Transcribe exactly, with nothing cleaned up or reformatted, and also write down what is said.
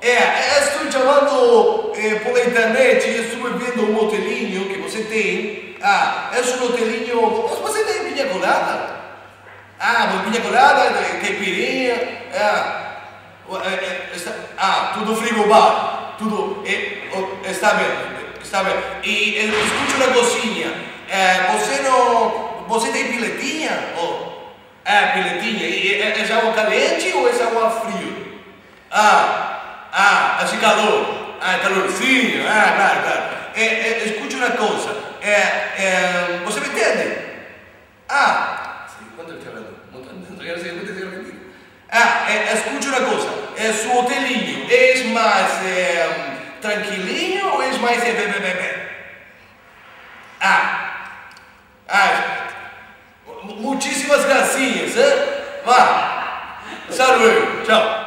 É, estou chamando eh, por internet e estou vendo um hotelinho que você tem. Ah, é um hotelinho. Você tem pinha colada? Ah, pinha colada, caipirinha. Ah, está, ah, tudo frigobar. Tudo. Eh, está bem, está bem. E escute uma coisinha. Eh, você não. Você tem piletinha? Oh, é, piletinha. E, é, é água caliente ou é água fria? Ah. Ah, hace calor, ah, calorzinho, ah, claro, claro. É, é, escute uma coisa, é, é, você me entende? Ah, sim, quanto eu te falando? Não sei, não sei, Ah, é, escute uma coisa, é seu hotelinho, é mais é, tranquilinho ou é mais é, bebê, bebê? Ah, ah, muitíssimas gracinhas, hein? Vá, saludo, tchau.